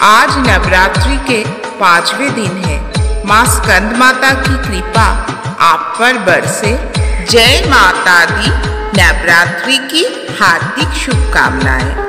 आज नवरात्रि के 5वें दिन है। माँ स्कंद माता की कृपा आप पर बरसे। जय माता दी। नवरात्रि की हार्दिक शुभकामनाएं।